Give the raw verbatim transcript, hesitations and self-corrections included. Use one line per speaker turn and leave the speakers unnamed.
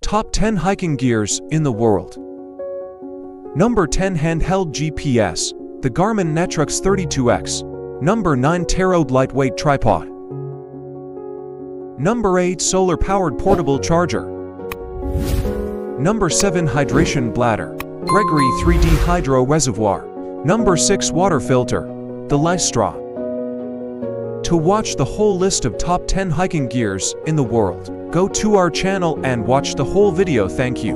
Top ten hiking gears in the world. Number ten, handheld G P S, the Garmin eTrex thirty-two X. Number nine, Tarot lightweight tripod. Number eight, solar-powered portable charger. Number seven, hydration bladder, Gregory three D hydro reservoir. Number six, water filter, the Lystra. To watch the whole list of top ten hiking gears in the world, go to our channel and watch the whole video. Thank you.